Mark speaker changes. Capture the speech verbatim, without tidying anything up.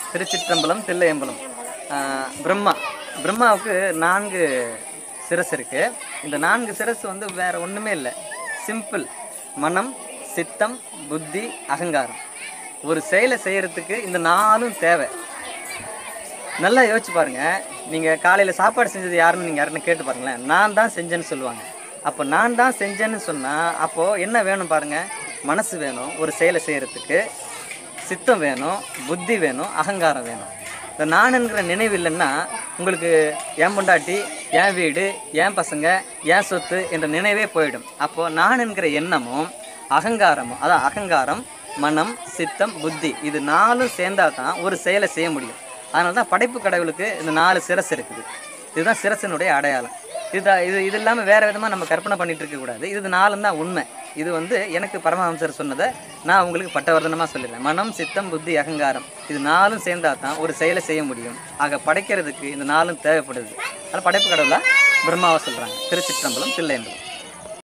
Speaker 1: திருச்சிற்றம்பலம் தில்லையம்பலம். பிரம்மா பிரம்மாவுக்கு நான்கு சிரஸ் இருக்குது. இந்த நான்கு சிரஸ் வந்து வேறு ஒன்றுமே இல்லை. சிம்பிள். மனம், சித்தம், புத்தி, அகங்காரம். ஒரு செயலை செய்கிறதுக்கு இந்த நாலும் தேவை. நல்லா யோசிச்சு பாருங்கள். நீங்கள் காலையில் சாப்பாடு செஞ்சது யாருன்னு நீங்கள் யாருன்னு கேட்டு பாருங்களேன். நான் தான் செஞ்சேன்னு சொல்லுவாங்க. அப்போ நான் தான் செஞ்சேன்னு சொன்னால் அப்போது என்ன வேணும் பாருங்கள். மனசு வேணும் ஒரு செயலை செய்கிறதுக்கு, சித்தம் வேணும், புத்தி வேணும், அகங்காரம் வேணும். இந்த நான் என்கிற நினைவு இல்லைன்னா உங்களுக்கு என் பொண்டாட்டி, என் வீடு, என் பசங்க, என் சொத்து என்ற நினைவே போயிடும். அப்போது நான் என்கிற எண்ணமும் அகங்காரமும், அதான் அகங்காரம், மனம், சித்தம், புத்தி, இது நாலும் சேர்ந்தால் தான் ஒரு செயலை செய்ய முடியும். அதனால தான் படைப்பு கடவுளுக்கு இந்த நாலு சிரஸ் இருக்குது. இதுதான் சிரசினுடைய அடையாளம். இதுதான் இது இது இல்லாமல் வேறு விதமாக நம்ம கற்பனை பண்ணிகிட்டு இருக்கக்கூடாது. இது நாலும் தான் உண்மை. இது வந்து எனக்கு பரமஹம்சர் சொன்னதை நான் உங்களுக்கு பட்டவர்தனமாக சொல்லிடுறேன். மனம், சித்தம், புத்தி, அகங்காரம் இது நாலும் சேர்ந்தால் தான் ஒரு செயலை செய்ய முடியும். ஆக படைக்கிறதுக்கு இந்த நாலும் தேவைப்படுது. அதனால் படைப்பு கடவுளாக பிரம்மாவை சொல்கிறாங்க. திருச்சிற்றம்பலம் தில்லையம்பலம்.